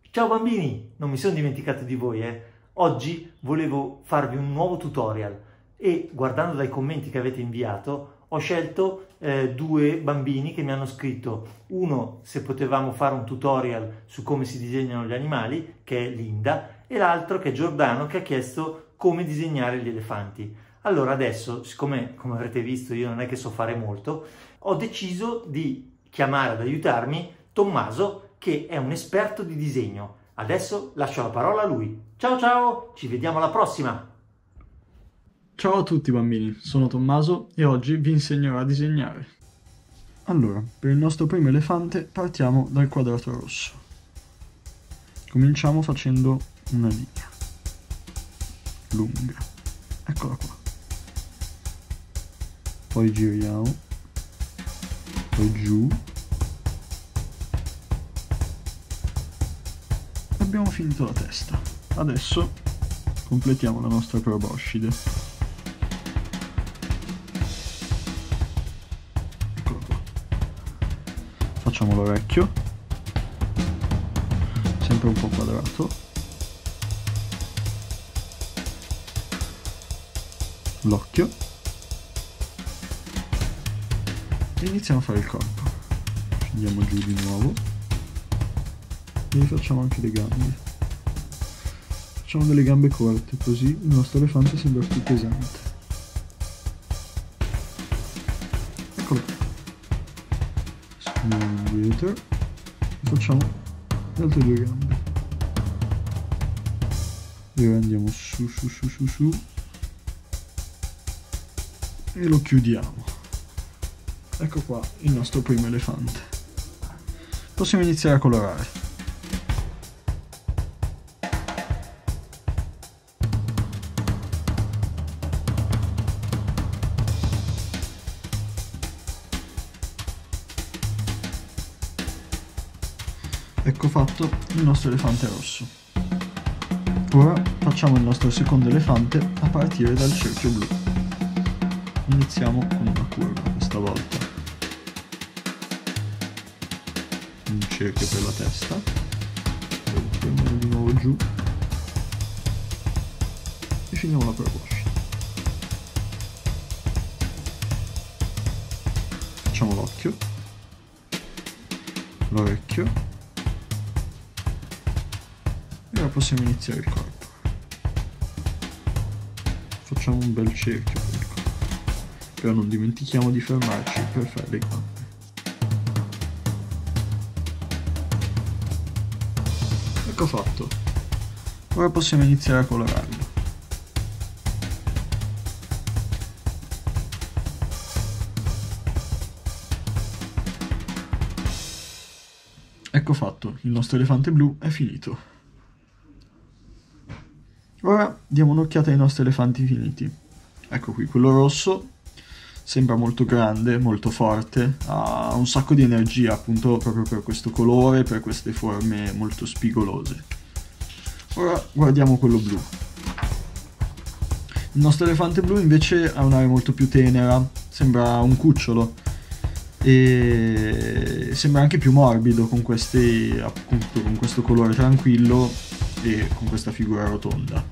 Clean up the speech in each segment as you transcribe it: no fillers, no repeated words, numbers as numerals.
Ciao bambini, non mi sono dimenticato di voi, Oggi volevo farvi un nuovo tutorial e guardando dai commenti che avete inviato ho scelto due bambini che mi hanno scritto, uno se potevamo fare un tutorial su come si disegnano gli animali, che è Linda, e l'altro che è Giordano, che ha chiesto come disegnare gli elefanti. Allora adesso, siccome come avrete visto io non è che so fare molto, ho deciso di chiamare ad aiutarmi Tommaso, che è un esperto di disegno. Adesso lascio la parola a lui. Ciao ciao, ci vediamo alla prossima! Ciao a tutti bambini, sono Tommaso e oggi vi insegnerò a disegnare. Allora, per il nostro primo elefante partiamo dal quadrato rosso. Cominciamo facendo una linea lunga, eccola qua. Poi giriamo, poi giù. Abbiamo finito la testa. Adesso completiamo la nostra proboscide. Eccolo qua. Facciamo l'orecchio, sempre un po' quadrato. L'occhio. E iniziamo a fare il corpo. Scendiamo giù di nuovo. E rifacciamo anche le gambe. Facciamo delle gambe corte, così il nostro elefante sembra più pesante. Eccolo qua. Spendiamo indietro e facciamo le altre due gambe. E ora andiamo su su su su su e lo chiudiamo. Ecco qua il nostro primo elefante. Possiamo iniziare a colorare. Ecco fatto il nostro elefante rosso. Ora facciamo il nostro secondo elefante a partire dal cerchio blu. Iniziamo con una curva questa volta. Un cerchio per la testa. Poi tiriamo di nuovo giù. E finiamo la proboscide. Facciamo l'occhio. L'orecchio. E ora possiamo iniziare il corpo. Facciamo un bel cerchio per il corpo. Però non dimentichiamo di fermarci per fare le gambe. Ecco fatto. Ora possiamo iniziare a colorarlo. Ecco fatto, il nostro elefante blu è finito. Ora diamo un'occhiata ai nostri elefanti finiti. Ecco qui, quello rosso sembra molto grande, molto forte, ha un sacco di energia appunto proprio per questo colore, per queste forme molto spigolose. Ora guardiamo quello blu. Il nostro elefante blu invece ha un'aria molto più tenera, sembra un cucciolo e sembra anche più morbido con questi, appunto, con questo colore tranquillo e con questa figura rotonda.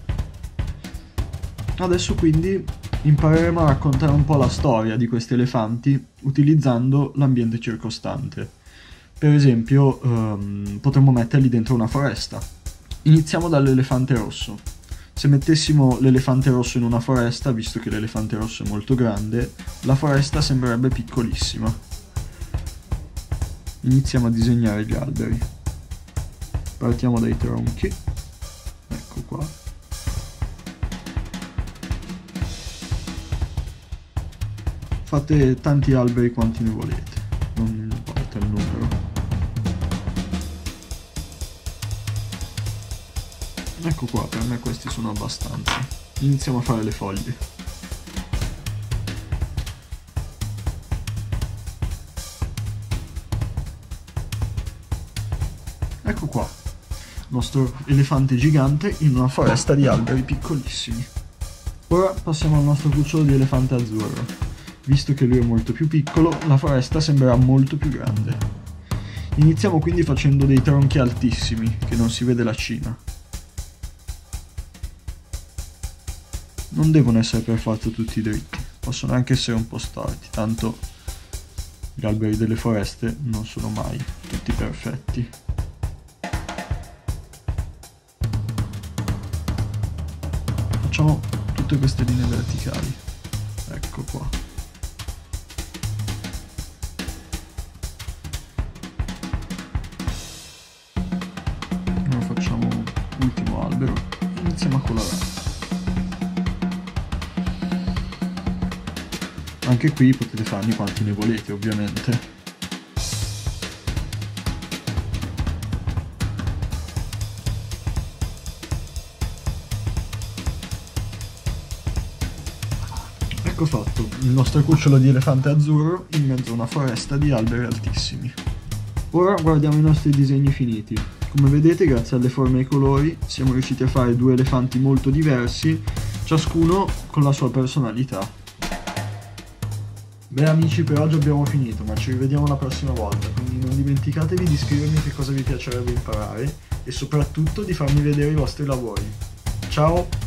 Adesso quindi impareremo a raccontare un po' la storia di questi elefanti utilizzando l'ambiente circostante. Per esempio potremmo metterli dentro una foresta. Iniziamo dall'elefante rosso. Se mettessimo l'elefante rosso in una foresta, visto che l'elefante rosso è molto grande, la foresta sembrerebbe piccolissima. Iniziamo a disegnare gli alberi. Partiamo dai tronchi, ecco qua. Fate tanti alberi quanti ne volete, non importa il numero. Ecco qua, per me questi sono abbastanza. Iniziamo a fare le foglie. Ecco qua, il nostro elefante gigante in una foresta di alberi piccolissimi. Ora passiamo al nostro cucciolo di elefante azzurro. Visto che lui è molto più piccolo, la foresta sembrerà molto più grande. Iniziamo quindi facendo dei tronchi altissimi, che non si vede la cima. Non devono essere per forza tutti dritti, possono anche essere un po' storti, tanto gli alberi delle foreste non sono mai tutti perfetti. Facciamo tutte queste linee verticali, ecco qua. Ora facciamo l'ultimo albero e iniziamo a colorare. Anche qui potete farne quanti ne volete, ovviamente. Ecco fatto, il nostro cucciolo di elefante azzurro in mezzo a una foresta di alberi altissimi. Ora guardiamo i nostri disegni finiti. Come vedete, grazie alle forme e ai colori, siamo riusciti a fare due elefanti molto diversi, ciascuno con la sua personalità. Beh amici, per oggi abbiamo finito, ma ci rivediamo la prossima volta, quindi non dimenticatevi di scrivermi che cosa vi piacerebbe imparare e soprattutto di farmi vedere i vostri lavori. Ciao!